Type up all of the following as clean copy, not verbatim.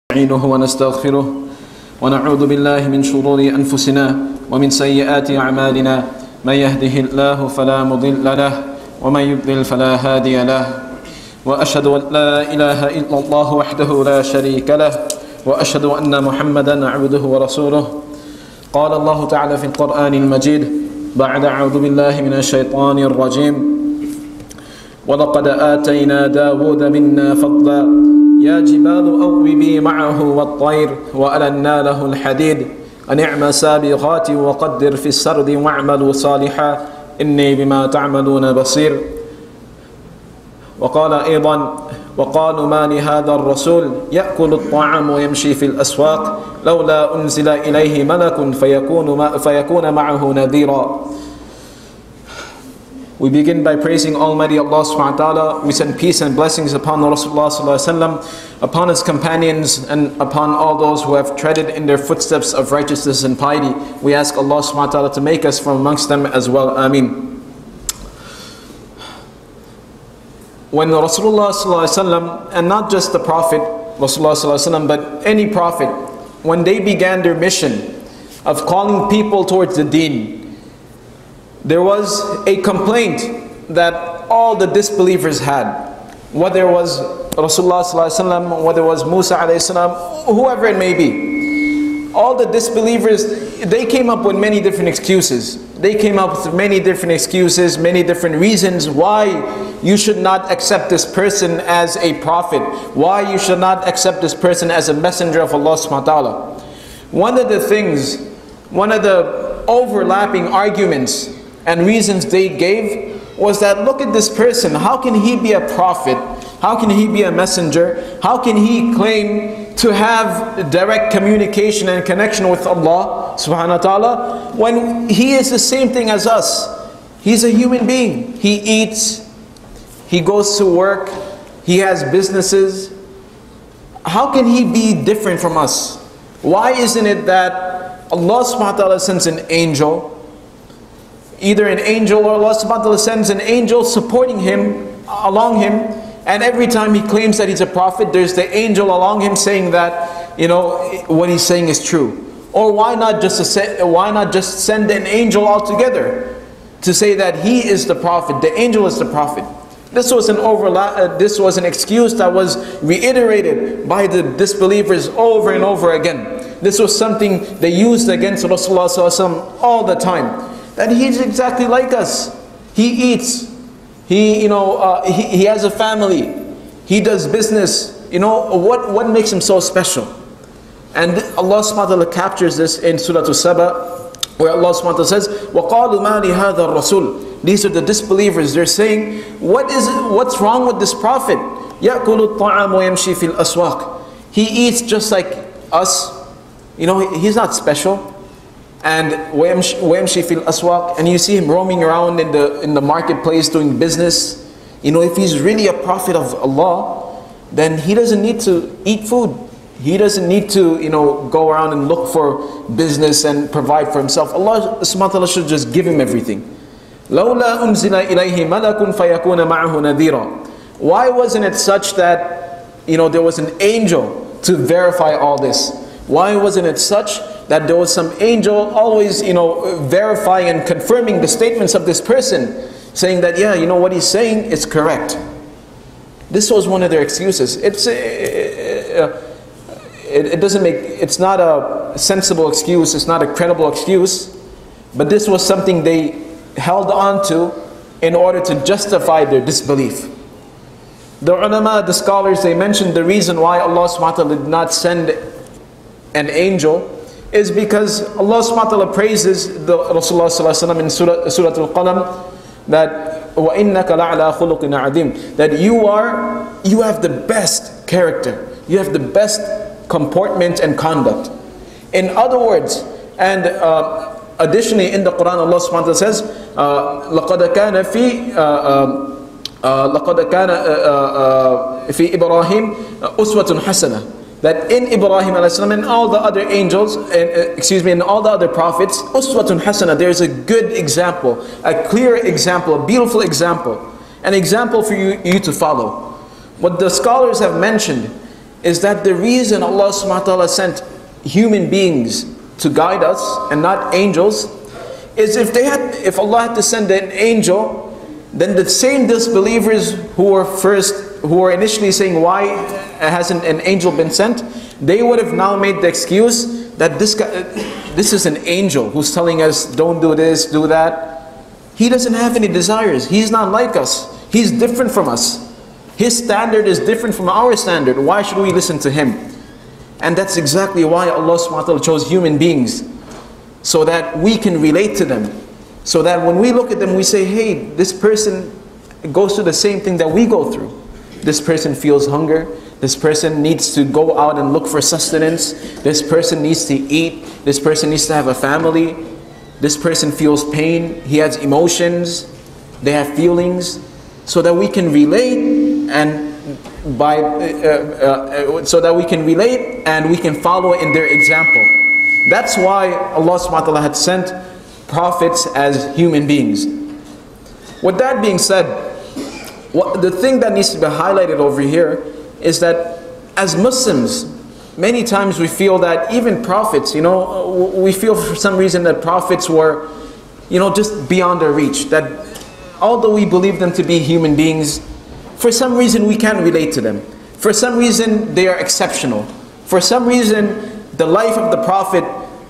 نستعينه ونستغفره ونعوذ بالله من شرور أنفسنا ومن سيئات أعمالنا من يهده الله فلا مضل له ومن يضلل فلا هادي له وأشهد أن لا إله إلا الله وحده لا شريك له وأشهد أن محمدا عبده ورسوله. قال الله تعالى في القرآن المجيد بعد أعوذ بالله من الشيطان الرجيم ولقد آتينا داود منا فضلا يا جبال أوبي معه والطير وألنا له الحديد أن اعمل سابغات وقدر في السرد واعملوا صالحا إني بما تعملون بصير. وقال أيضا وقالوا ما لهذا الرسول يأكل الطعام ويمشي في الأسواق لولا أنزل إليه ملك فيكون معه نذيرا. We begin by praising Almighty Allah subhanahu wa ta'ala. We send peace and blessings upon Rasulullah sallallahu alaihi wasallam, upon his companions, and upon all those who have treaded in their footsteps of righteousness and piety. We ask Allah subhanahu wa ta'ala to make us from amongst them as well. Ameen. When Rasulullah sallallahu alaihi wasallam, and not just the Prophet Rasulullah sallallahu alaihi wasallam, but any Prophet, when they began their mission of calling people towards the deen, there was a complaint that all the disbelievers had, whether it was Rasulullah sallallahu alaihi wasallam, whether it was Musa alayhi salam, whoever it may be. All the disbelievers, they came up with many different excuses. They came up with many different excuses, many different reasons why you should not accept this person as a prophet, why you should not accept this person as a messenger of Allah subhanahu wa ta'ala. One of the overlapping arguments and reasons they gave was that, look at this person, how can he be a prophet? How can he be a messenger? How can he claim to have direct communication and connection with Allah subhanahu wa ta'ala when he is the same thing as us? He's a human being. He eats, he goes to work, he has businesses. How can he be different from us? Why isn't it that Allah subhanahu wa ta'ala sends an angel, either an angel or Allah subhanahu wa ta'ala sends an angel supporting him, along him, and every time he claims that he's a prophet, there's the angel along him saying that, what he's saying is true. Or why not just send an angel altogether to say that he is the prophet, the angel is the prophet? This was this was an excuse that was reiterated by the disbelievers over and over again. This was something they used against Rasulullah sallallahu alaihi wasallam all the time. That he's exactly like us. He eats. He has a family. He does business. What makes him so special? And Allah subhanahu wa ta'ala captures this in Surah Al-Saba, where Allah subhanahu wa ta'ala says, وَقَالُوا مَا لِهَذَا الرَّسُولِ. These are the disbelievers. They're saying, what's wrong with this prophet? يَأْكُلُ الطَّعَامُ وَيَمْشِي فِي الْأَسْوَاقِ. He eats just like us. He's not special. And وَيَمْشِي فِي الْأَسْوَاقِ, and you see him roaming around in the marketplace doing business. If he's really a prophet of Allah, then he doesn't need to eat food. He doesn't need to go around and look for business and provide for himself. Allah subhanahu wa ta'ala should just give him everything. لَوْلَا أُنزِلَ إِلَيْهِ مَلَكٌ فَيَكُونَ مَعَهُ نَذِيرًا. Why wasn't it such that there was an angel to verify all this? Why wasn't it such that there was some angel always, verifying and confirming the statements of this person, saying that, yeah, what he's saying is correct? This was one of their excuses. It's not a sensible excuse, it's not a credible excuse, but this was something they held on to in order to justify their disbelief. The ulama, the scholars, they mentioned the reason why Allah subhanahu wa ta'ala did not send an angel is because Allah subhanahu wa ta'ala praises the Rasulullah sallallahu alaihi wasallam in Surah Al-Qalam that وَإِنَّكَ لَعْلَى خُلُقٍ عَظِيمٍ, that you have the best character, you have the best comportment and conduct. In other words, and additionally in the Quran, Allah subhanahu wa ta'ala says لَقَدْ كَانَ فِي إِبْرَاهِيمَ أُسْوَةٌ حَسَنَةٌ, that in Ibrahim a.s. and all the other angels, and all the other prophets, uswatun hasana, there is a good example, a clear example, a beautiful example, an example for you to follow. What the scholars have mentioned is that the reason Allah subhanahu wa ta'ala sent human beings to guide us and not angels is if Allah had to send an angel, then the same disbelievers who were initially saying, why hasn't an angel been sent, they would have now made the excuse that this is an angel who's telling us don't do this, do that. He doesn't have any desires. He's not like us. He's different from us. His standard is different from our standard. Why should we listen to him? And that's exactly why Allah subhanahu wa ta'ala chose human beings, so that we can relate to them. So that when we look at them, we say, hey, this person goes through the same thing that we go through. This person feels hunger. This person needs to go out and look for sustenance. This person needs to eat. This person needs to have a family. This person feels pain. He has emotions. They have feelings. So that we can relate and we can follow in their example. That's why Allah subhanahu wa ta'ala had sent prophets as human beings. With that being said, the thing that needs to be highlighted over here is that as Muslims, many times we feel that even prophets, we feel for some reason that prophets were, just beyond our reach. That although we believe them to be human beings, for some reason we can't relate to them. For some reason they are exceptional. For some reason the life of the Prophet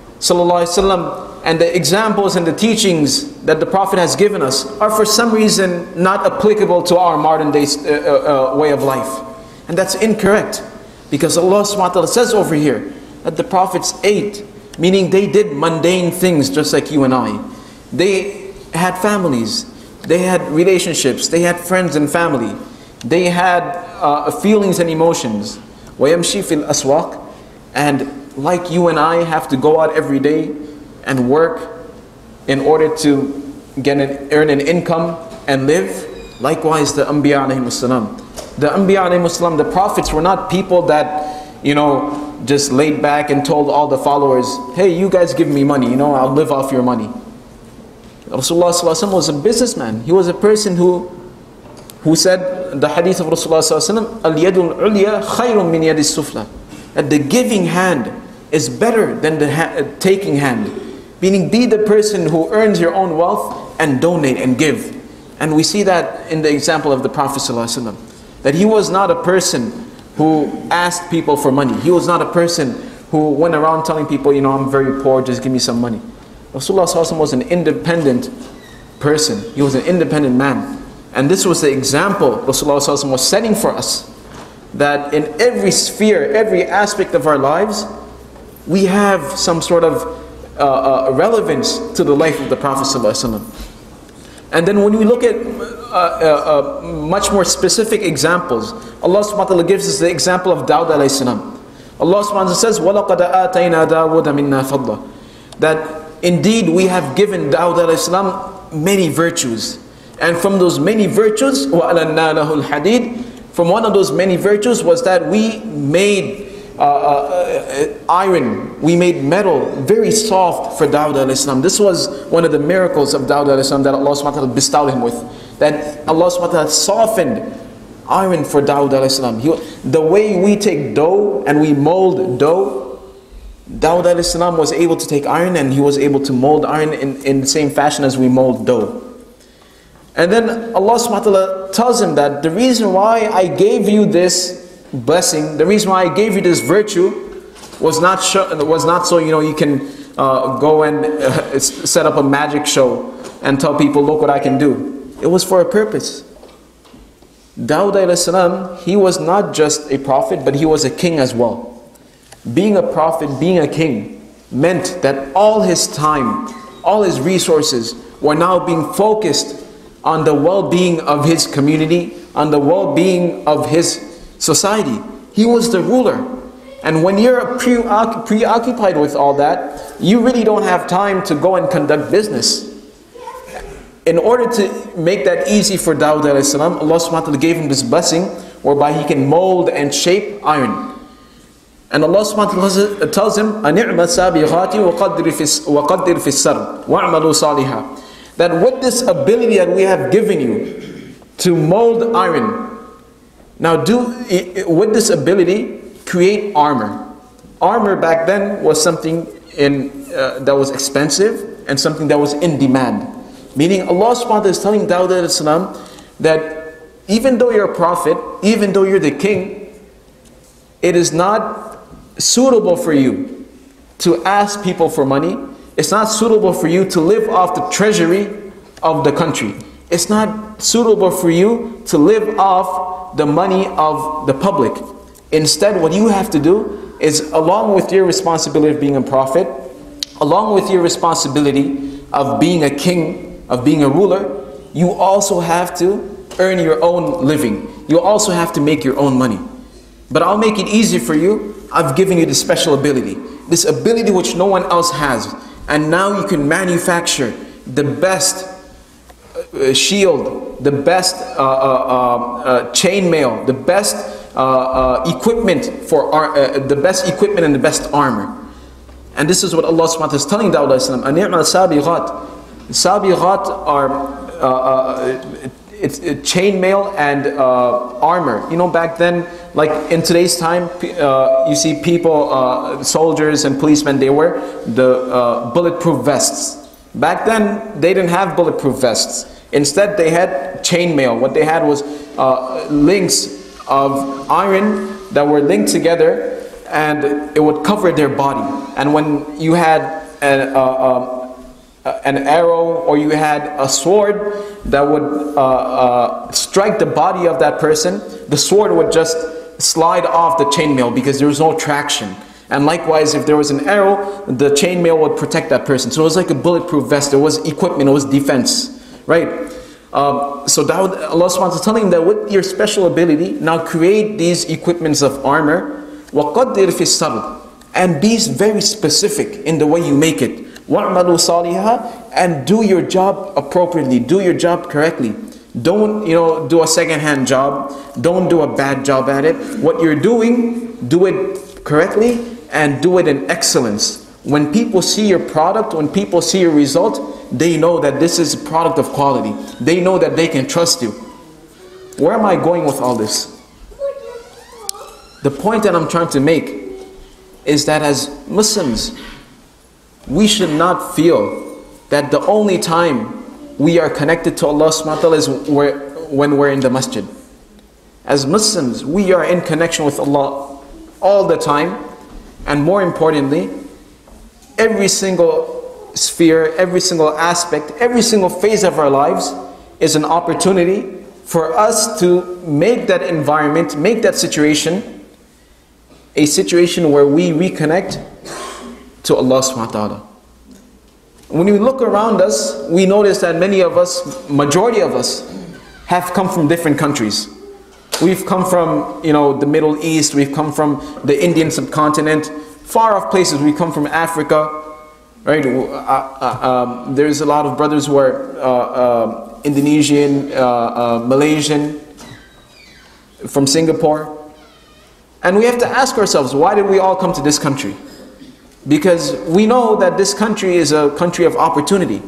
ﷺ and the examples and the teachings that the Prophet has given us are for some reason not applicable to our modern day way of life. And that's incorrect, because Allah subhanahu wa ta'ala says over here that the Prophets ate, meaning they did mundane things just like you and I. They had families, they had relationships, they had friends and family, they had feelings and emotions. وَيَمْشِي فِي الْأَسْوَاقِ, and like you and I have to go out every day and work in order to earn an income and live, likewise the Anbiya alayhimus salam. The Anbiya alayhimus salam, the prophets, were not people that, just laid back and told all the followers, hey, you guys give me money, I'll live off your money. Rasulullah sallallahu alaihi wasallam was a businessman. He was a person who said, the hadith of Rasulullah sallallahu alaihi wasallam, al-yadul ulya khayrun min yadis sufla, that the giving hand is better than the taking hand. Meaning, be the person who earns your own wealth and donate and give. And we see that in the example of the Prophet ﷺ, that he was not a person who asked people for money. He was not a person who went around telling people, I'm very poor, just give me some money. Rasulullah ﷺ was an independent person. He was an independent man. And this was the example Rasulullah ﷺ was setting for us, that in every sphere, every aspect of our lives, we have some sort of relevance to the life of the Prophet ﷺ. And then when we look at much more specific examples, Allah subhanahu wa ta'ala gives us the example of Dawud alayhi salam. Allah subhanahu wa ta'ala says, وَلَقَدْ آتَيْنَا دَاوُودَ مِنَّا فَضْلًا, that indeed we have given Dawud alayhi salam many virtues. And from those many virtues, وَأَلَنَّا لَهُ الْحَدِيدِ, from one of those many virtues was that we made iron, we made metal very soft for Dawud alayhi salam. This was one of the miracles of Dawud alayhi salam that Allah subhanahu wa ta'ala bestowed him with. That Allah subhanahu wa ta'ala softened iron for Dawud alayhi salam. The way we take dough and we mold dough, Dawud alayhi salam was able to take iron and he was able to mold iron in the same fashion as we mold dough. And then Allah subhanahu wa ta'ala tells him that the reason why I gave you this blessing, the reason why I gave you this virtue was not so you can go and set up a magic show and tell people, look what I can do. It was for a purpose. Dawud alayhi salam, he was not just a prophet, but he was a king as well. Being a prophet, being a king, meant that all his time, all his resources were now being focused on the well-being of his community, on the well-being of his society. He was the ruler. And when you're preoccupied with all that, you really don't have time to go and conduct business. In order to make that easy for Dawud alayhi salam, Allah subhanahu wa ta'ala gave him this blessing whereby he can mold and shape iron. And Allah subhanahu wa ta'ala tells him, أَنِعْمَ السَّابِغَاتِ وَقَدِّرْ فِي السَّرْضِ وَعْمَلُوا صَالِحًا, that with this ability that we have given you to mold iron, now with this ability, create armor. Armor back then was something that was expensive and something that was in demand. Meaning Allah subhanahu wa ta'ala is telling Dawud alayhi salam that even though you're a prophet, even though you're the king, it is not suitable for you to ask people for money. It's not suitable for you to live off the treasury of the country. It's not suitable for you to live off the money of the public. Instead, what you have to do is, along with your responsibility of being a prophet, along with your responsibility of being a king, of being a ruler, you also have to earn your own living. You also have to make your own money. But I'll make it easy for you. I've given you this special ability. This ability which no one else has. And now you can manufacture the best shield, the best chainmail, the best equipment for the best equipment and the best armor. And this is what Allah subhanahu wa ta'ala is telling Dawud alayhi salam. An-ni'mal sabighat. Sabighat are it's chainmail and armor. You know, back then, like in today's time, you see people, soldiers and policemen, they wear the bulletproof vests. Back then, they didn't have bulletproof vests. Instead, they had chainmail. What they had was links of iron that were linked together, and it would cover their body. And when you had an arrow or you had a sword that would strike the body of that person, the sword would just slide off the chainmail because there was no traction. And likewise, if there was an arrow, the chainmail would protect that person. So it was like a bulletproof vest. It was equipment, it was defense, right? So Dawud, Allah subhanahu wa ta'ala is telling him that with your special ability, now create these equipments of armor, وَقَدِّرْ فِي السَّرْضِ, and be very specific in the way you make it. وَعْمَلُوا صَالِحًا, and do your job appropriately, do your job correctly. Don't, do a second-hand job. Don't do a bad job at it. What you're doing, do it correctly and do it in excellence. When people see your product, when people see your result, they know that this is a product of quality. They know that they can trust you. Where am I going with all this? The point that I'm trying to make is that as Muslims, we should not feel that the only time we are connected to Allah subhanahu wa ta'ala is when we're in the masjid. As Muslims, we are in connection with Allah all the time, and more importantly, every single sphere, every single aspect, every single phase of our lives is an opportunity for us to make that environment, make that situation a situation where we reconnect to Allah subhanahu wa ta'ala. When we look around us, we notice that many of us, majority of us, have come from different countries. We've come from, the Middle East, we've come from the Indian subcontinent, far off places. We come from Africa, right? There's a lot of brothers who are Indonesian, Malaysian, from Singapore. And we have to ask ourselves, why did we all come to this country? Because we know that this country is a country of opportunity.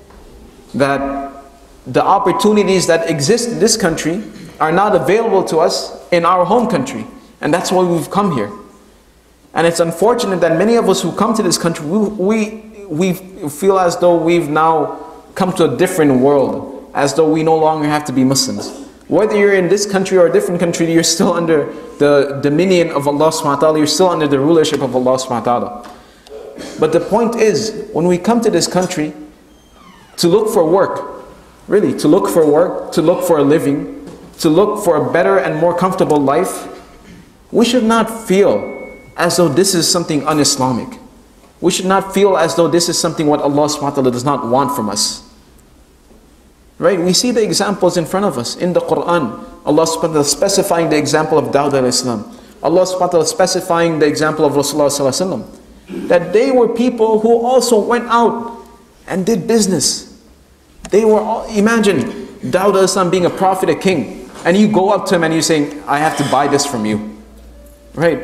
That the opportunities that exist in this country are not available to us in our home country. And that's why we've come here. And it's unfortunate that many of us who come to this country, we feel as though we've now come to a different world, as though we no longer have to be Muslims. Whether you're in this country or a different country, you're still under the dominion of Allah subhanahu wa ta'ala, you're still under the rulership of Allah subhanahu wa ta'ala. But the point is, when we come to this country to look for work, really, to look for work, to look for a living, to look for a better and more comfortable life, we should not feel as though this is something un-Islamic. We should not feel as though this is something what Allah subhanahu wa ta'ala does not want from us. Right? We see the examples in front of us in the Quran. Allah subhanahu wa ta'ala specifying the example of Dawud alayhi salam. Allah subhanahu wa ta'ala specifying the example of Rasulullah sallallahu alaihi wasallam. That they were people who also went out and did business. They were all, imagine Dawud alayhi salam being a prophet, a king, and you go up to him and you're saying, I have to buy this from you. Right?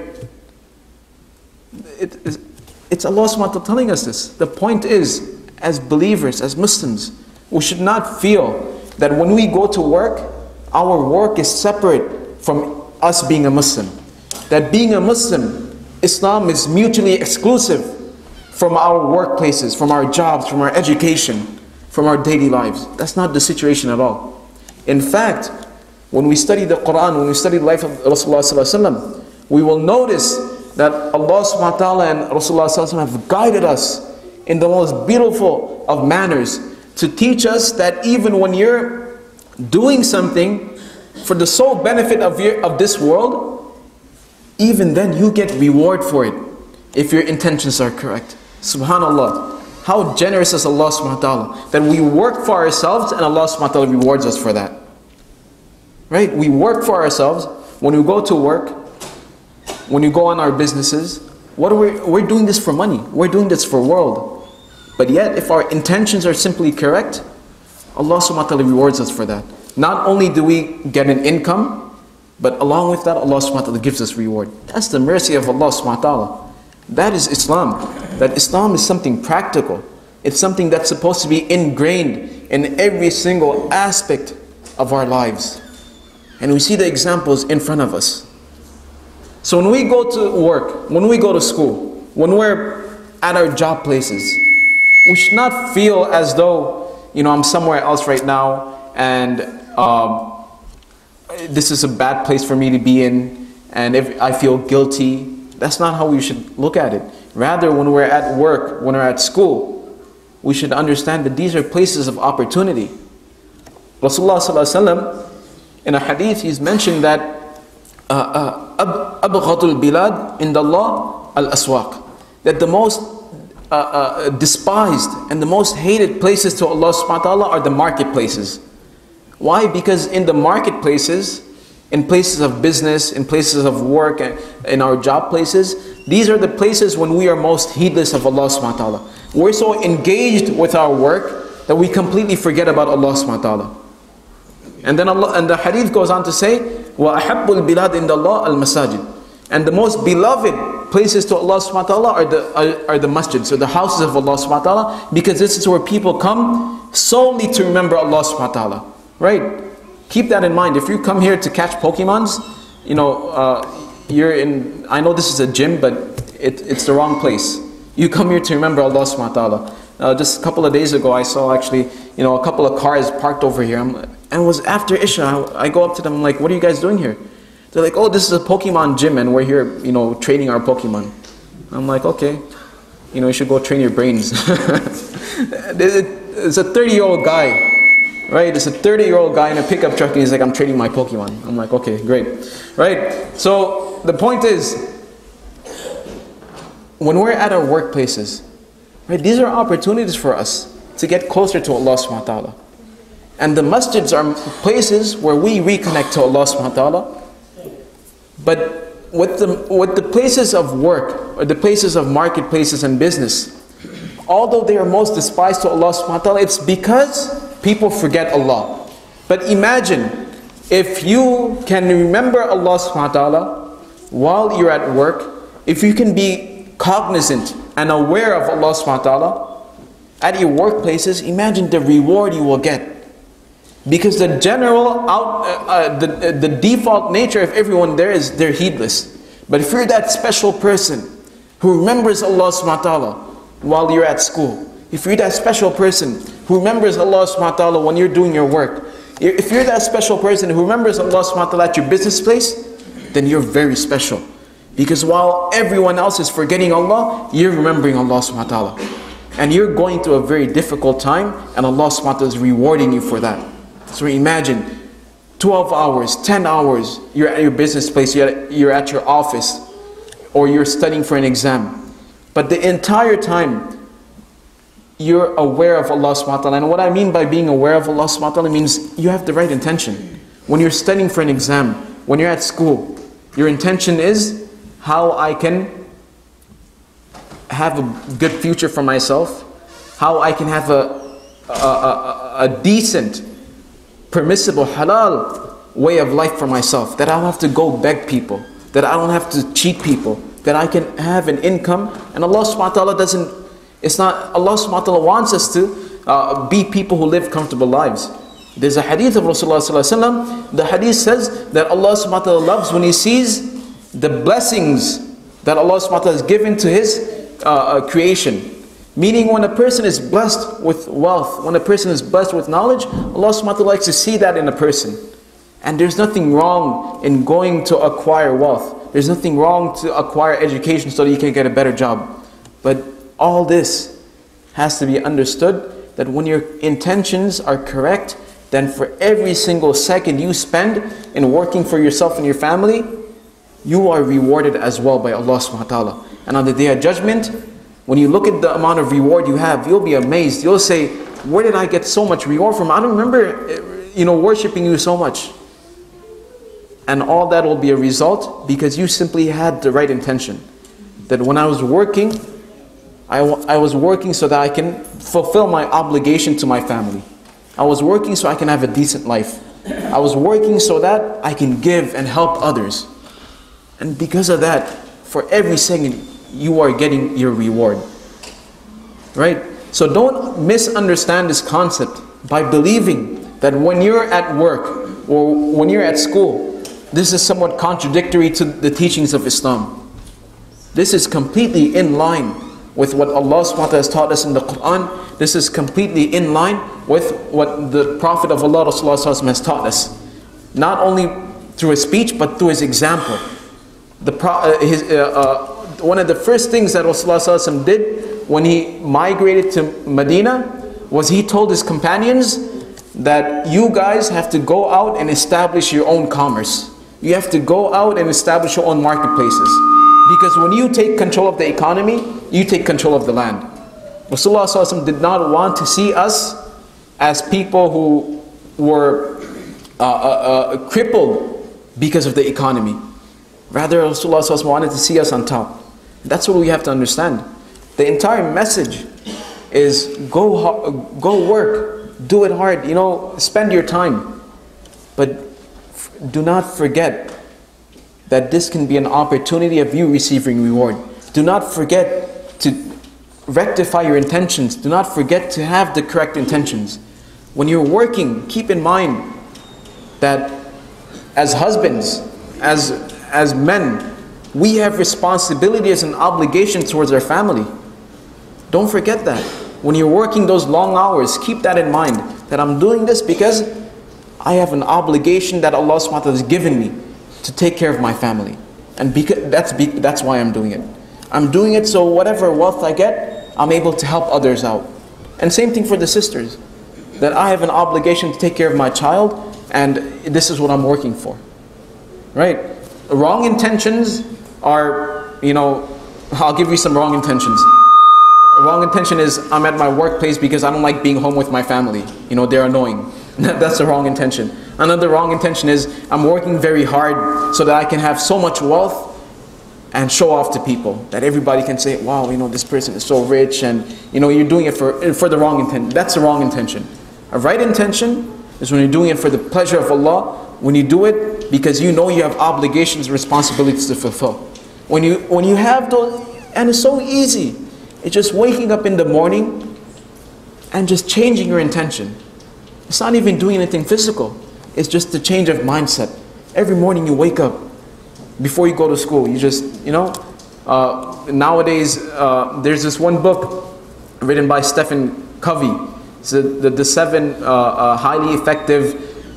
It's Allah subhanahu wa ta'ala telling us this. The point is, as believers, as Muslims, we should not feel that when we go to work, our work is separate from us being a Muslim. that being a Muslim, Islam is mutually exclusive from our workplaces, from our jobs, from our education, from our daily lives. That's not the situation at all. In fact, when we study the Quran, when we study the life of Rasulullah ﷺ, we will notice that Allah subhanahu wa ta'ala and Rasulullah ﷺ have guided us in the most beautiful of manners to teach us that even when you're doing something for the sole benefit of this world, even then you get reward for it if your intentions are correct. Subhanallah. How generous is Allah subhanahu wa ta'ala that we work for ourselves and Allah subhanahu wa ta'ala rewards us for that. Right? We work for ourselves. When we go to work, when you go on our businesses, we're doing this for money. We're doing this for world. But yet, if our intentions are simply correct, Allah subhanahu wa ta'ala rewards us for that. Not only do we get an income, but along with that, Allah subhanahu wa ta'ala gives us reward. That's the mercy of Allah subhanahu wa ta'ala. That is Islam. That Islam is something practical. It's something that's supposed to be ingrained in every single aspect of our lives. And we see the examples in front of us. So when we go to work, when we go to school, when we're at our job places, we should not feel as though, I'm somewhere else right now and this is a bad place for me to be in and if I feel guilty. That's not how we should look at it. Rather, when we're at work, when we're at school, we should understand that these are places of opportunity. Rasulullah ﷺ, in a hadith, he's mentioned that أبغض البلاد عند الله الأسواق, that the most despised and the most hated places to Allah subhanahu wa ta'ala are the marketplaces. Why? Because in the marketplaces, in places of business, in places of work, in our job places, these are the places when we are most heedless of Allah subhanahu wa ta'ala. We're so engaged with our work that we completely forget about Allah subhanahu wa ta'ala. And then the hadith goes on to say, وَأَحَبُّ الْبِلَادِ إِنْدَ اللَّهِ الْمَسَاجِدِ, and the most beloved places to Allah subhanahu wa ta'ala are the masjids, or the houses of Allah subhanahu wa ta'ala, because this is where people come solely to remember Allah subhanahu wa ta'ala. Right? Keep that in mind. If you come here to catch Pokemons, you're in, I know this is a gym, but it's the wrong place. You come here to remember Allah subhanahu wa ta'ala. Just a couple of days ago, I saw actually, a couple of cars parked over here. And it was after Isha. I go up to them, I'm like, what are you guys doing here? They're like, oh, this is a Pokemon gym and we're here, training our Pokemon. I'm like, okay, you should go train your brains. It's a 30-year-old guy, right? It's a 30-year-old guy in a pickup truck and he's like, I'm training my Pokemon. I'm like, okay, great, right? So the point is, when we're at our workplaces, right, these are opportunities for us to get closer to Allah subhanahu wa ta'ala. And the masjids are places where we reconnect to Allah subhanahu wa ta'ala. But with the places of work, or the places of marketplaces and business, although they are most despised to Allah subhanahu wa ta'ala, it's because people forget Allah. But imagine if you can remember Allah subhanahu wa ta'ala while you're at work, if you can be cognizant and aware of Allah subhanahu wa ta'ala at your workplaces, imagine the reward you will get. Because the general, the default nature of everyone there is they're heedless. But if you're that special person who remembers Allah subhanahu wa ta'ala while you're at school, if you're that special person who remembers Allah subhanahu wa ta'ala when you're doing your work, if you're that special person who remembers Allah subhanahu wa ta'ala at your business place, then you're very special. Because while everyone else is forgetting Allah, you're remembering Allah subhanahu wa ta'ala. And you're going through a very difficult time, and Allah subhanahu wa ta'ala is rewarding you for that. So imagine 12 hours, 10 hours, you're at your business place, you're at your office, or you're studying for an exam. But the entire time, you're aware of Allah subhanahu wa ta'ala. And what I mean by being aware of Allah subhanahu wa ta'ala means you have the right intention. When you're studying for an exam, when you're at school, your intention is how I can have a good future for myself, how I can have a decent, permissible, halal way of life for myself, that I don't have to go beg people, that I don't have to cheat people, that I can have an income. And Allah subhanahu wa ta'ala doesn't, it's not, Allah subhanahu wa ta'ala wants us to be people who live comfortable lives. There's a hadith of Rasulullah sallallahu alaihi wasallam. The hadith says that Allah subhanahu wa ta'ala loves when He sees the blessings that Allah subhanahu wa ta'ala has given to His creation. Meaning when a person is blessed with wealth, when a person is blessed with knowledge, Allah subhanahu wa ta'ala likes to see that in a person. And there's nothing wrong in going to acquire wealth. There's nothing wrong to acquire education so that you can get a better job. But all this has to be understood, that when your intentions are correct, then for every single second you spend in working for yourself and your family, you are rewarded as well by Allah subhanahu wa ta'ala. And on the Day of Judgment, when you look at the amount of reward you have, you'll be amazed. You'll say, where did I get so much reward from? I don't remember, worshipping you so much. And all that will be a result because you simply had the right intention. That when I was working, I was working so that I can fulfill my obligation to my family. I was working so I can have a decent life. I was working so that I can give and help others. And because of that, for every second, you are getting your reward. Right? So don't misunderstand this concept by believing that when you're at work or when you're at school, this is somewhat contradictory to the teachings of Islam. This is completely in line with what Allah subhanahu wa ta'ala has taught us in the Quran. This is completely in line with what the Prophet of Allah Rasulullah has taught us. Not only through his speech, but through his example. One of the first things that Rasulullah did when he migrated to Medina was he told his companions that you guys have to go out and establish your own commerce. You have to go out and establish your own marketplaces. Because when you take control of the economy, you take control of the land. Rasulullah did not want to see us as people who were crippled because of the economy. Rather, Rasulullah wanted to see us on top. That's what we have to understand. The entire message is go work, do it hard, spend your time. But do not forget that this can be an opportunity of you receiving reward. Do not forget to rectify your intentions. Do not forget to have the correct intentions. When you're working, keep in mind that as husbands, as men, we have responsibilities and obligations towards our family. Don't forget that. When you're working those long hours, keep that in mind. That I'm doing this because I have an obligation that Allah subhanahu wa ta'ala has given me to take care of my family. And that's why I'm doing it. I'm doing it so whatever wealth I get, I'm able to help others out. And same thing for the sisters. That I have an obligation to take care of my child, and this is what I'm working for. Right? Wrong intentions are, I'll give you some wrong intentions. Wrong intention is I'm at my workplace because I don't like being home with my family. They're annoying. That's the wrong intention. Another wrong intention is I'm working very hard so that I can have so much wealth and show off to people. That everybody can say, wow, this person is so rich, and you're doing it for the wrong intent. That's the wrong intention. A right intention is when you're doing it for the pleasure of Allah, when you do it because you know you have obligations and responsibilities to fulfill. When you have those, and it's so easy. It's just waking up in the morning and just changing your intention. It's not even doing anything physical. It's just the change of mindset. Every morning you wake up, before you go to school, you just, nowadays there's this one book written by Stephen Covey. It's the 7 highly effective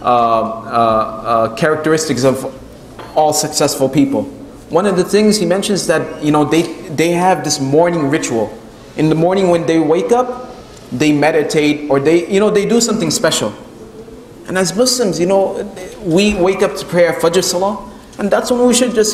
characteristics of all successful people. One of the things he mentions that, they have this morning ritual. In the morning when they wake up, they meditate, or they do something special. And as Muslims, we wake up to prayer, Fajr Salah, and that's when we should just,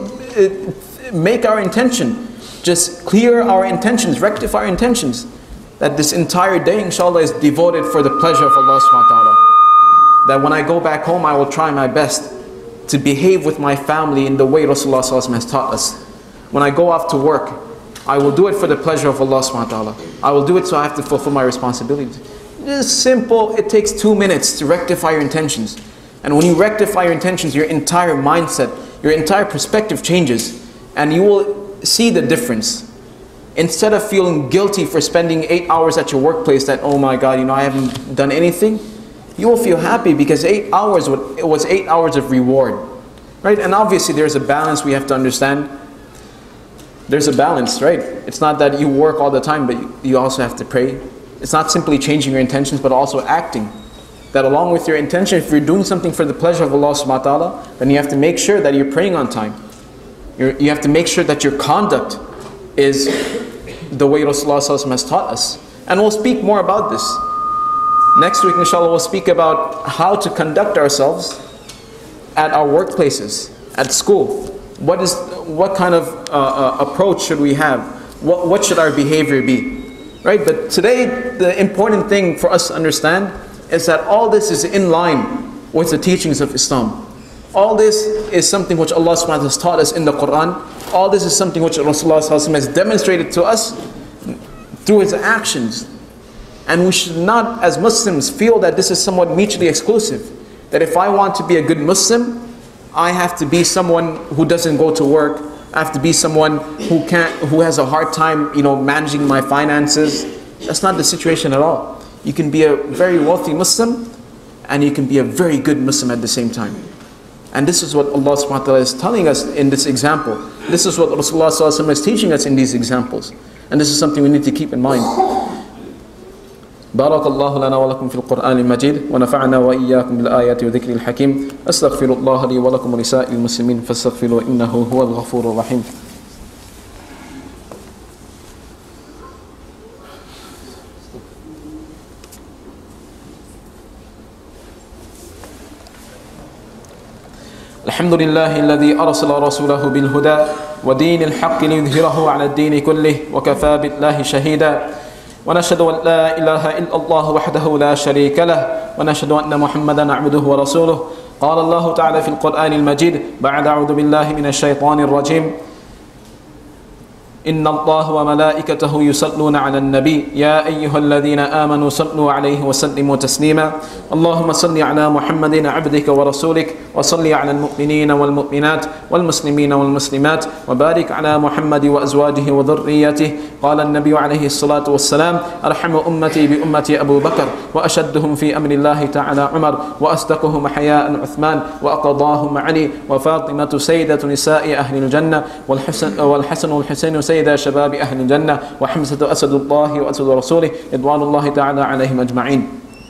make our intention, just clear our intentions, rectify our intentions, that this entire day, inshallah, is devoted for the pleasure of Allah subhanahu wa ta'ala. That when I go back home, I will try my best to behave with my family in the way Rasulullah sallallahu alaihi wasallam has taught us. When I go off to work, I will do it for the pleasure of Allah subhanahu wa ta'ala. I will do it so I have to fulfill my responsibilities. It's simple. It takes 2 minutes to rectify your intentions. And when you rectify your intentions, your entire mindset, your entire perspective changes. And you will see the difference. Instead of feeling guilty for spending 8 hours at your workplace, that, oh my God, I haven't done anything, you will feel happy because 8 hours, it was 8 hours of reward. right? And obviously there's a balance we have to understand. There's a balance, right? It's not that you work all the time, but you also have to pray. It's not simply changing your intentions, but also acting. That along with your intention, if you're doing something for the pleasure of Allah subhanahu wa ta'ala, then you have to make sure that you're praying on time. You have to make sure that your conduct is the way Rasulullah sallallahu alaihi wasallam has taught us. And we'll speak more about this. Next week, inshallah, we'll speak about how to conduct ourselves at our workplaces, at school. What kind of approach should we have? What should our behavior be? Right? But today, the important thing for us to understand is that all this is in line with the teachings of Islam. All this is something which Allah subhanahu wa ta'ala has taught us in the Quran. All this is something which Rasulullah sallallahu alaihi wasallam has demonstrated to us through his actions. And we should not, as Muslims, feel that this is somewhat mutually exclusive. That if I want to be a good Muslim, I have to be someone who doesn't go to work. I have to be someone who has a hard time, managing my finances. That's not the situation at all. You can be a very wealthy Muslim, and you can be a very good Muslim at the same time. And this is what Allah subhanahu wa ta'ala is telling us in this example. This is what Rasulullah sallallahu alaihi wasallam is teaching us in these examples. And this is something we need to keep in mind. بارك الله لنا ولكم في القرآن المجيد ونفعنا وإياكم بالآيات وذكر الحكيم أستغفر الله لي ولكم ولسائر المسلمين فاستغفروا إنه هو الغفور الرحيم. الحمد لله الذي أرسل رسوله بالهدى ودين الحق ليظهره على الدين كله وكفى بالله شهيدا ونشهد أن لا إله إلا الله وحده لا شريك له ونشهد أن محمدا عبده ورسوله قال الله تعالى في القرآن المجيد بعد أعوذ بالله من الشيطان الرجيم إن الله وملائكته يصلون على النبي يا أيها الذين آمنوا صلوا عليه وسلموا تسليما اللهم صل على محمد عبدك ورسولك وصل على المؤمنين والمؤمنات والمسلمين والمسلمات وبارك على محمد وأزواجه وذريته قال النبي عليه الصلاة والسلام أرحم أمتي بأمتي أبو بكر وأشدهم في أمر الله تعالى عمر وأصدقهم حياء عثمان وأقضاهم علي وفاطمة سيدة نساء أهل الجنة والحسن والحسين سيد شباب أهل الجنة وحمزة أسد الله وأسد رسوله رضوان الله تعالى عليهم أجمعين.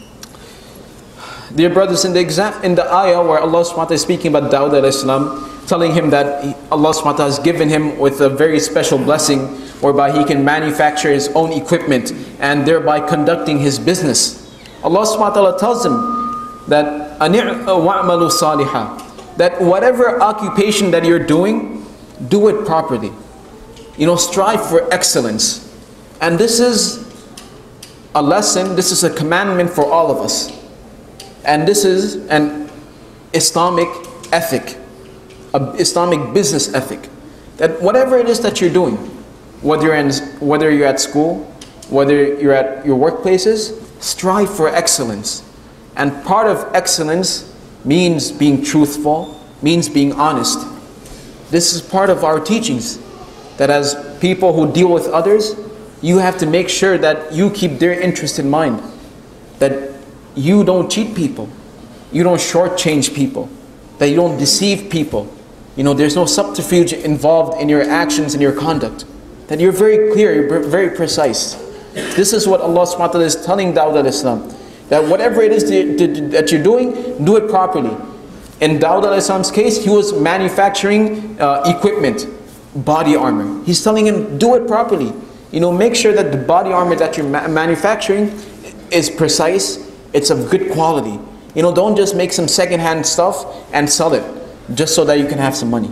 Dear brothers, in the ayah where Allah subhanahu wa ta'ala is speaking about Dawud alayhi salam, telling him that Allah subhanahu wa ta'ala has given him with a very special blessing whereby he can manufacture his own equipment and thereby conducting his business. Allah subhanahu wa ta'ala tells him that وَعْمَلُوا صَالِحًا, that whatever occupation that you're doing, do it properly. Strive for excellence. And this is a lesson, this is a commandment for all of us. And this is an Islamic ethic, an Islamic business ethic. That whatever it is that you're doing, whether you're at school, whether you're at your workplaces, strive for excellence. And part of excellence means being truthful, means being honest. This is part of our teachings. That as people who deal with others, you have to make sure that you keep their interest in mind. That you don't cheat people. You don't shortchange people. That you don't deceive people. There's no subterfuge involved in your actions and your conduct. That you're very clear, you're very precise. This is what Allah subhanahu wa ta'ala is telling Dawud alayhi salam. That whatever it is that you're doing, do it properly. In Dawud alayhi salam's case, he was manufacturing equipment. Body armor. He's telling him, do it properly. Make sure that the body armor that you're manufacturing is precise, it's of good quality. Don't just make some second-hand stuff and sell it just so that you can have some money.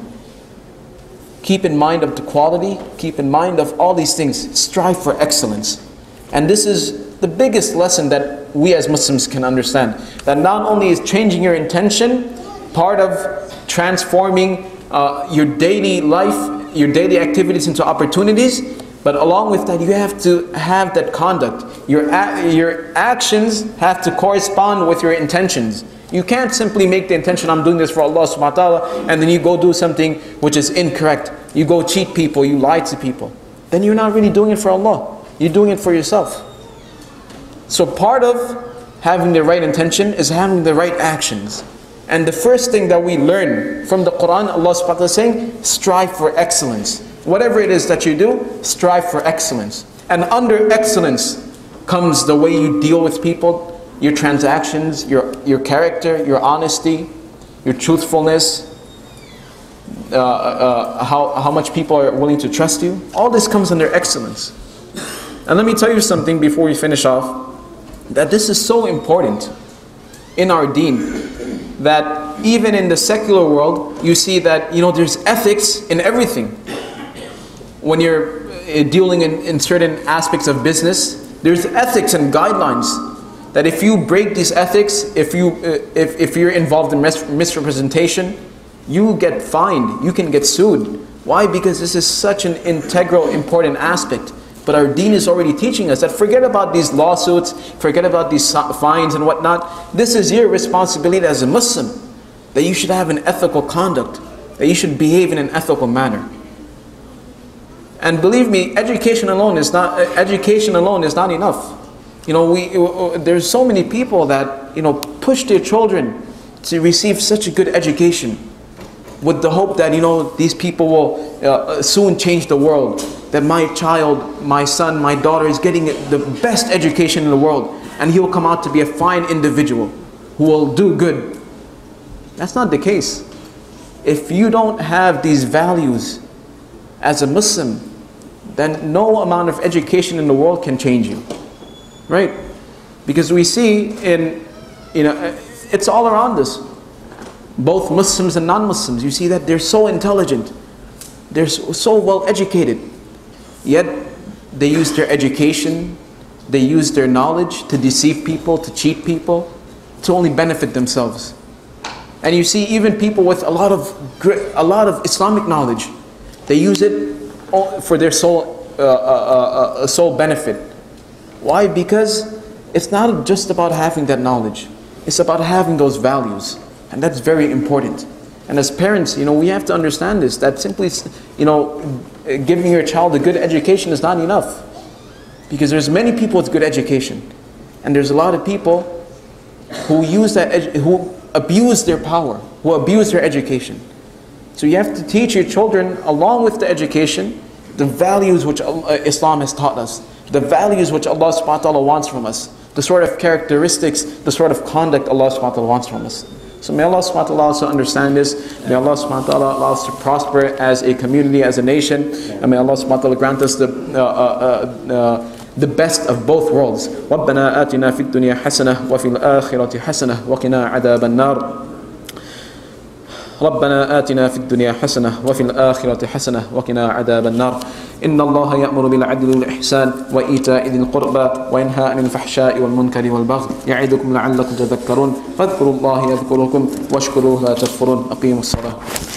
Keep in mind of the quality, keep in mind of all these things. Strive for excellence. And this is the biggest lesson that we as Muslims can understand. That not only is changing your intention part of transforming your daily life, your daily activities into opportunities, but along with that, you have to have that conduct. Your actions have to correspond with your intentions. You can't simply make the intention, I'm doing this for Allah subhanahu wa ta'ala, and then you go do something which is incorrect. You go cheat people, you lie to people. Then you're not really doing it for Allah. You're doing it for yourself. So part of having the right intention is having the right actions. And the first thing that we learn from the Quran, Allah subhanahu wa ta'ala is saying, strive for excellence. Whatever it is that you do, strive for excellence. And under excellence comes the way you deal with people, your transactions, your character, your honesty, your truthfulness, how much people are willing to trust you. All this comes under excellence. And let me tell you something before we finish off, that this is so important in our deen, that even in the secular world, you see that, there's ethics in everything. When you're dealing in certain aspects of business, there's ethics and guidelines that if you break these ethics, if you're involved in misrepresentation, you get fined, you can get sued. Why? Because this is such an integral, important aspect. But our deen is already teaching us that forget about these lawsuits, forget about these fines and whatnot. This is your responsibility as a Muslim, that you should have an ethical conduct, that you should behave in an ethical manner. And believe me, education alone is not enough. There's so many people that push their children to receive such a good education, with the hope that these people will soon change the world. That my child, my son, my daughter is getting the best education in the world, and he will come out to be a fine individual who will do good. That's not the case. If you don't have these values as a Muslim, then no amount of education in the world can change you, right? Because we see it's all around us. Both Muslims and non-Muslims, you see that they're so intelligent, they're so well educated, yet they use their education, they use their knowledge to deceive people, to cheat people, to only benefit themselves. And you see even people with a lot of Islamic knowledge, they use it for their sole benefit. Why? Because it's not just about having that knowledge, it's about having those values. And that's very important. And as parents, we have to understand this, that simply, giving your child a good education is not enough. Because there's many people with good education. And there's a lot of people who who abuse their power, who abuse their education. So you have to teach your children, along with the education, the values which Islam has taught us. The values which Allah subhanahu wa ta'ala wants from us. The sort of characteristics, the sort of conduct Allah subhanahu wa ta'ala wants from us. So may Allah subhanahu wa ta'ala also understand this. May Allah subhanahu wa ta'ala allow us to prosper as a community, as a nation. And may Allah subhanahu wa ta'ala grant us the best of both worlds. رَبَّنَا آتِنَا فِي الدُّنْيَا حَسَنَةً وَفِي الْآخِرَةِ حَسَنَةً وَقِنَا عَذَابَ النَّارِ ربنا آتنا في الدنيا حسنة وفي الآخرة حسنة وقنا عذاب النار إن الله يأمر بالعدل والإحسان وإيتاء ذي القربى وينهى عن الفحشاء والمنكر والبغي يعظكم لعلكم تذكرون فاذكروا الله يذكركم واشكروه لا تكفرون أقيموا الصلاة